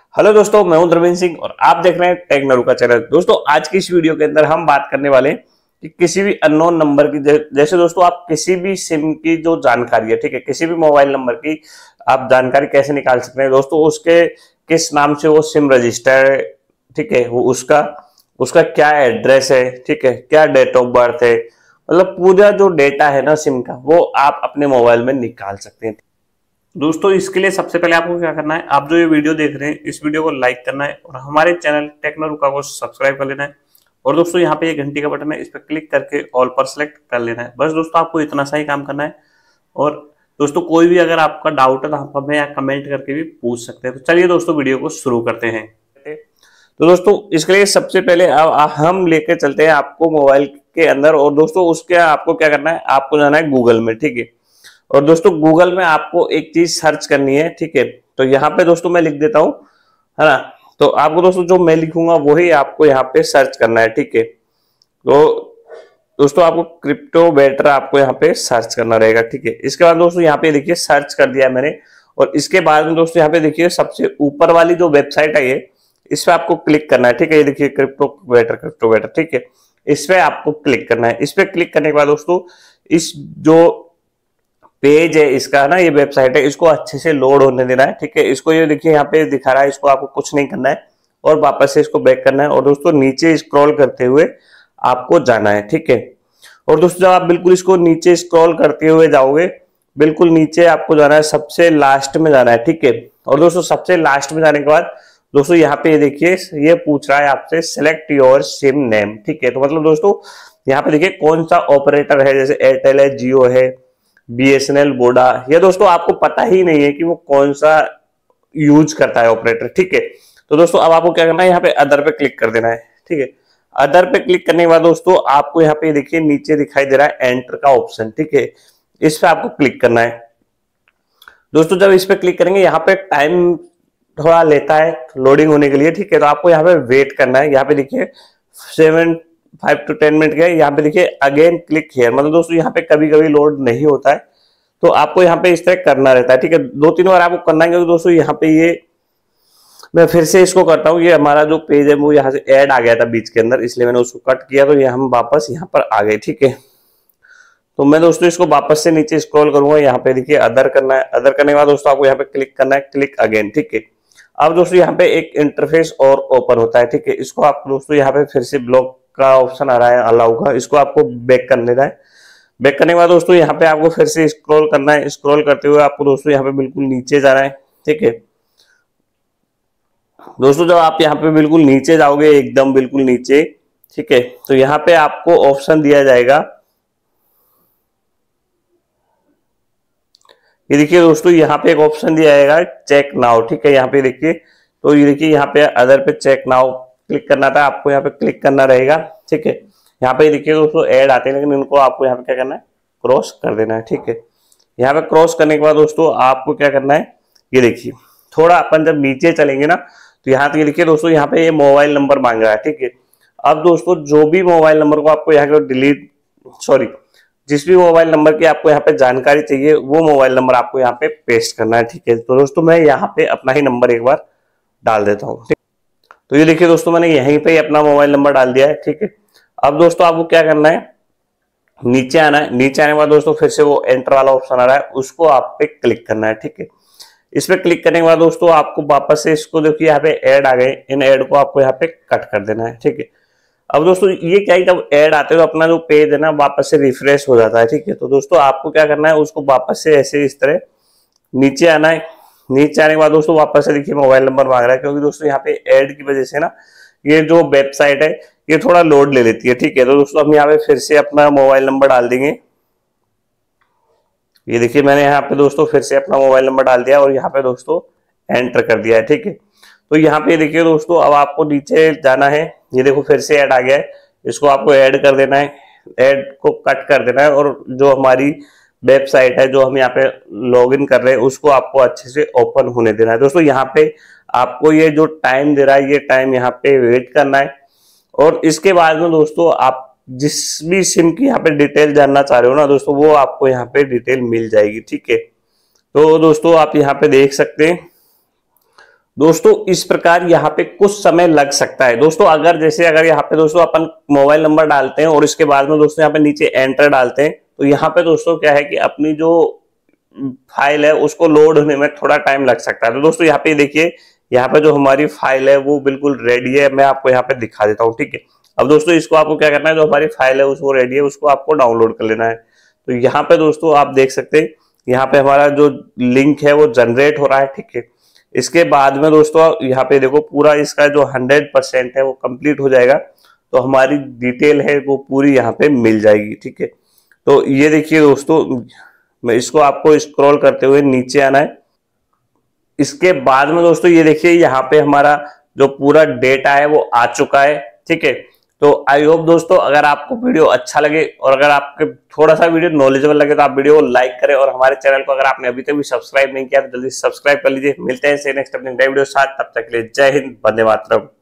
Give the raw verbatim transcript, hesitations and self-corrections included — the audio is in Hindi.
हेलो दोस्तों, मैं हूं द्रविंद्र सिंह और आप देख रहे हैं टेक नरू का चैनल। दोस्तों, आज की इस वीडियो के अंदर हम बात करने वाले हैं कि किसी भी अननोन नंबर की, जैसे दोस्तों आप किसी भी सिम की जो जानकारी है, ठीक है, किसी भी मोबाइल नंबर की आप जानकारी कैसे निकाल सकते हैं दोस्तों। उसके किस नाम से वो सिम रजिस्टर है, ठीक है, वो उसका उसका क्या एड्रेस है, ठीक है, क्या डेट ऑफ बर्थ है, मतलब पूरा जो डेटा है ना सिम का, वो आप अपने मोबाइल में निकाल सकते हैं। दोस्तों, इसके लिए सबसे पहले आपको क्या करना है, आप जो ये वीडियो देख रहे हैं इस वीडियो को लाइक करना है और हमारे चैनल टेक नरू का को सब्सक्राइब कर लेना है। और दोस्तों, यहाँ पे एक घंटी का बटन है, इस पर क्लिक करके ऑल पर सेलेक्ट कर लेना है। बस दोस्तों, आपको इतना सा ही काम करना है। और दोस्तों, कोई भी अगर आपका डाउट है तो आप हमें यहाँ कमेंट करके भी पूछ सकते हैं। तो चलिए दोस्तों, वीडियो को शुरू करते हैं। तो दोस्तों, इसके लिए सबसे पहले हम लेकर चलते हैं आपको मोबाइल के अंदर। और दोस्तों, उसके आपको क्या करना है, आपको जाना है गूगल में, ठीक है। और दोस्तों, गूगल में आपको एक चीज सर्च करनी है, ठीक है। तो यहाँ पे दोस्तों मैं लिख देता हूँ, है ना। तो आपको दोस्तों जो मैं लिखूंगा वही आपको यहाँ पे सर्च करना है, ठीक है। तो दोस्तों, आपको क्रिप्टो बेटर आपको यहाँ पे सर्च करना रहेगा, ठीक है। इसके बाद दोस्तों यहाँ पे देखिए सर्च कर दिया मैंने। और इसके बाद में दोस्तों यहाँ पे देखिए सबसे ऊपर वाली जो वेबसाइट है ये, इस पे आपको क्लिक करना है, ठीक है। ये देखिए क्रिप्टो बेटर, क्रिप्टो बेटर, ठीक है। इस पे आपको क्लिक करना है। इस पे क्लिक करने के बाद दोस्तों, इस जो पेज है इसका ना, ये वेबसाइट है, इसको अच्छे से लोड होने देना है, ठीक है। इसको ये देखिए यहाँ पे दिखा रहा है, इसको आपको कुछ नहीं करना है और वापस से इसको बैक करना है। और दोस्तों नीचे स्क्रॉल करते हुए आपको जाना है, ठीक है। और दोस्तों, जब आप बिल्कुल इसको नीचे स्क्रॉल करते हुए जाओगे, बिल्कुल नीचे आपको जाना है, सबसे लास्ट में जाना है, ठीक है। और दोस्तों, सबसे लास्ट में जाने के बाद दोस्तों यहाँ पे देखिए ये पूछ रहा है आपसे सिलेक्ट योर सिम नेम, ठीक है। तो मतलब दोस्तों यहाँ पे देखिए कौन सा ऑपरेटर है, जैसे एयरटेल है, जियो है, बीएसएनएल, वोडा, ये दोस्तों आपको पता ही नहीं है कि वो कौन सा यूज करता है ऑपरेटर, ठीक है। तो दोस्तों अब आपको क्या करना है, यहाँ पे अदर पे क्लिक कर देना है, ठीक है। अदर पे क्लिक करने के बाद दोस्तों आपको यहाँ पे देखिए नीचे दिखाई दे रहा है एंटर का ऑप्शन, ठीक है। इस पे आपको क्लिक करना है। दोस्तों, जब इस पे क्लिक करेंगे यहाँ पे टाइम थोड़ा लेता है लोडिंग होने के लिए, ठीक है। तो आपको यहाँ पे वेट करना है। यहाँ पे देखिए seven five to ten minute के, यहाँ पे देखिए अगेन क्लिक हियर, मतलब दोस्तों यहाँ पे कभी कभी लोड नहीं होता है, तो आपको यहाँ पे इस तरह करना रहता है, ठीक है। दो तीन बार आपको करना है, क्योंकि दोस्तों यहाँ पे ये मैं फिर से इसको करता हूँ, ये हमारा जो पेज है वो यहाँ से ऐड आ गया था बीच के अंदर, इसलिए मैंने उसको कट किया, तो ये हम वापस यहाँ पर आ गए, ठीक है। तो मैं दोस्तों इसको वापस से नीचे स्क्रॉल करूंगा, यहाँ पे देखिए अदर करना है। अदर करने के बाद दोस्तों आपको यहाँ पे क्लिक करना है, क्लिक अगेन, ठीक है। अब दोस्तों यहाँ पे एक इंटरफेस और ओपन होता है, ठीक है। इसको आप दोस्तों यहाँ पे फिर से ब्लॉक का ऑप्शन आ रहा है अलाउ का, इसको आपको बैक कर लेना है। बैक करने के बाद दोस्तों यहाँ पे आपको फिर से स्क्रॉल करना है। स्क्रॉल करते हुए आपको दोस्तों यहाँ पे बिल्कुल नीचे जाना है, ठीक है। दोस्तों, जब आप यहाँ पे बिल्कुल नीचे जाओगे, एकदम बिल्कुल नीचे, ठीक है, तो यहाँ पे आपको ऑप्शन दिया जाएगा, ये देखिए दोस्तों यहाँ पे एक ऑप्शन दिया जाएगा चेक नाउ, ठीक है। यहाँ पे देखिए, तो ये देखिए यहाँ पे अदर पे चेक नाउ क्लिक करना था, आपको यहाँ पे क्लिक करना रहेगा, ठीक है। यहाँ पे देखिए दोस्तों ऐड आते हैं, लेकिन इनको आपको यहाँ पे क्या करना है, क्रॉस कर देना है, ठीक है। यहाँ पे क्रॉस करने के बाद दोस्तों आपको क्या करना है, ये देखिए थोड़ा अपन जब नीचे चलेंगे ना, तो यहाँ पे देखिए दोस्तों यहाँ पे ये मोबाइल नंबर मांग रहा है, ठीक है। अब दोस्तों जो भी मोबाइल नंबर को आपको यहाँ पे डिलीट सॉरी जिस भी मोबाइल नंबर की आपको यहाँ पे जानकारी चाहिए, वो मोबाइल नंबर आपको यहाँ पे पेस्ट करना है, ठीक है। तो दोस्तों मैं यहाँ पे अपना ही नंबर एक बार डाल देता हूँ, ठीक। तो ये देखिए दोस्तों मैंने यहीं पे अपना मोबाइल नंबर डाल दिया है, ठीक है। अब दोस्तों आपको क्या करना है, नीचे आना है। नीचे आने के बाद दोस्तों फिर से वो एंटर वाला ऑप्शन आ रहा है, उसको आप पे क्लिक करना है, ठीक है। इस पे क्लिक करने के बाद दोस्तों आपको वापस से इसको देखिए यहाँ पे ऐड आ गए, इन ऐड को आपको यहाँ पे कट कर देना है, ठीक है। अब दोस्तों ये क्या है, जब ऐड आते हैं तो अपना जो पेज है ना वापस से रिफ्रेश हो जाता है, ठीक है। तो दोस्तों आपको क्या करना है, उसको वापस से ऐसे इस तरह नीचे आना है। नीचे आने के बाद दोस्तों वापस से देखिए मोबाइल नंबर मांग रहा है, क्योंकि दोस्तों यहाँ पे ऐड की वजह से ना ये जो वेबसाइट है ये थोड़ा लोड ले लेती है, ठीक है। तो दोस्तों हम यहाँ पे फिर से अपना मोबाइल नंबर डाल देंगे। ये देखिए मैंने यहाँ पे दोस्तों फिर से अपना मोबाइल नंबर डाल दिया और यहाँ पे दोस्तों एंटर कर दिया है, ठीक है। तो यहाँ पे देखिए दोस्तों अब आपको नीचे जाना है, ये देखो फिर से ऐड आ गया है, इसको आपको ऐड कर देना है, ऐड को कट कर देना है। और जो हमारी वेबसाइट है जो हम यहाँ पे लॉगिन कर रहे हैं उसको आपको अच्छे से ओपन होने देना है। दोस्तों यहाँ पे आपको ये जो टाइम दे रहा है, ये टाइम यहाँ पे वेट करना है। और इसके बाद में दोस्तों आप जिस भी सिम की यहाँ पे डिटेल जानना चाह रहे हो ना दोस्तों, वो आपको यहाँ पे डिटेल मिल जाएगी, ठीक है। तो दोस्तों आप यहाँ पे देख सकते हैं, दोस्तों इस प्रकार यहाँ पे कुछ समय लग सकता है दोस्तों। अगर जैसे अगर यहाँ पे दोस्तों अपन मोबाइल नंबर डालते हैं और इसके बाद में दोस्तों यहाँ पे नीचे एंटर डालते हैं, तो यहाँ पे दोस्तों क्या है कि अपनी जो फाइल है उसको लोड होने में थोड़ा टाइम लग सकता है। तो दोस्तों यहाँ पे देखिए, यहाँ पे जो हमारी फाइल है वो बिल्कुल रेडी है। मैं आपको यहाँ पे दिखा देता हूँ, ठीक है। अब दोस्तों इसको आपको क्या करना है, जो हमारी फाइल है उसको रेडी है, उसको आपको डाउनलोड कर लेना है। तो यहाँ पे दोस्तों आप देख सकते हैं, यहाँ पे हमारा जो लिंक है वो जनरेट हो रहा है, ठीक है। इसके बाद में दोस्तों यहाँ पे देखो, पूरा इसका जो हंड्रेड परसेंट है वो कंप्लीट हो जाएगा, तो हमारी डिटेल है वो पूरी यहाँ पे मिल जाएगी, ठीक है। तो ये देखिए दोस्तों, मैं इसको आपको स्क्रॉल करते हुए नीचे आना है। इसके बाद में दोस्तों ये देखिए, यहाँ पे हमारा जो पूरा डेटा है वो आ चुका है, ठीक है। तो आई होप दोस्तों, अगर आपको वीडियो अच्छा लगे और अगर आपके थोड़ा सा वीडियो नॉलेजेबल लगे तो आप वीडियो को लाइक करें, और हमारे चैनल को अगर आपने अभी तक भी सब्सक्राइब नहीं किया तो जल्दी सब्सक्राइब कर लीजिए। मिलते हैं नेक्स्ट अपने नए वीडियो साथ, तब तक के लिए जय हिंद, वंदे मातरम।